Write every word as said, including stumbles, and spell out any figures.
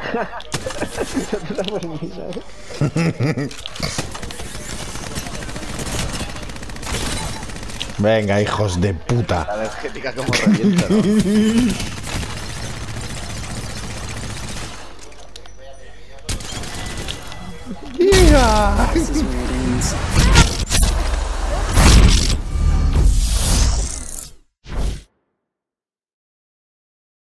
No te la permisa, ¿eh? Venga, hijos de puta. La energética como revienta, ¿no? ¡Hija!